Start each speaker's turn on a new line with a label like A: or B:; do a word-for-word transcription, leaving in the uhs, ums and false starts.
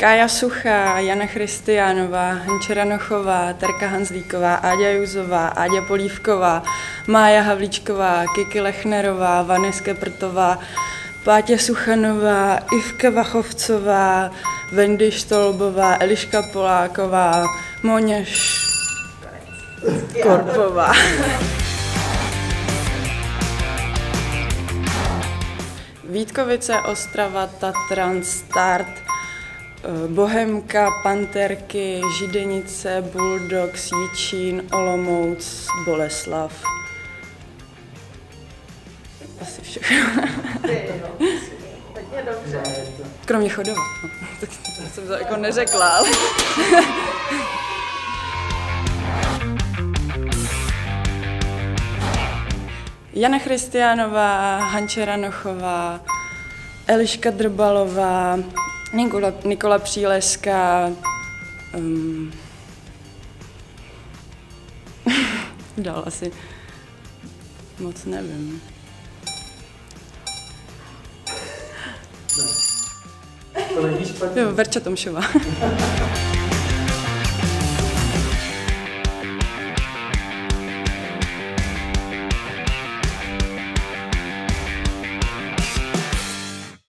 A: Kája Suchá, Jana Christiánová, Hanča Ranochová, Terka Hanzlíková, Áďa Juzová, Áďa Polívková, Mája Havlíčková, Kiki Lechnerová, Vaneska Prtová, Pátě Suchanová, Ivka Vachovcová, Wendy Štolbová, Eliška Poláková, Moňa Korpová. Vítkovice, Ostrava, Tatran, Start, Bohemka, Panterky, Židenice, Bulldogs, Jičín, Olomouc, Boleslav. Asi všechno. Kromě Chodova. Tak jsem to jako neřekla, ale... Jana Christiánová, Hanča Ranochová, Eliška Drbalová, Nikola, Nikola Příleská, um, dál asi moc nevím.
B: Ne. To není špatně.
A: Jo, Verča Tomšová.